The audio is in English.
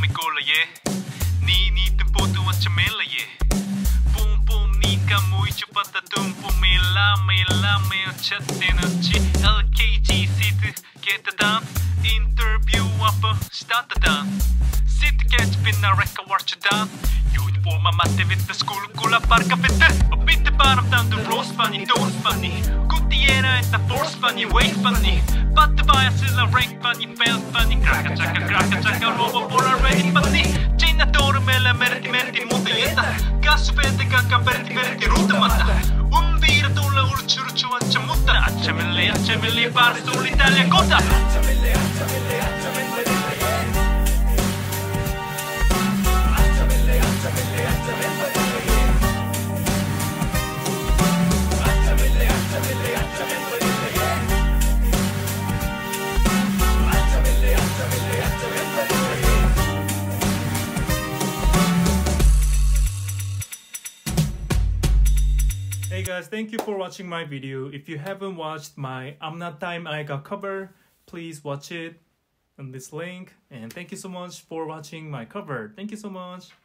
me cola, yeah. Ni tempo tu Achamillai, yeah. Boom boom ni kamu chupata tumpu me chatte na chi LKG sit get down interview up start down sit catch pinna räcka watch down uniforma matte vette skulkulla parka vette och bitte bara down the rose bunny don't bunny gutiera etta force bunny wave bunny patte bara silla rank bunny felt bunny kraka chaka robo bora ready bunny Gina doro mella merti mutelieta kassu vete kakka verti ruutamatta Viira tulla urtsurtsu Achamillai barstuul Italia kota Hey guys, thank you for watching my video. If you haven't watched my I'm Not Time I Got cover, please watch it on this link. And thank you so much for watching my cover. Thank you so much.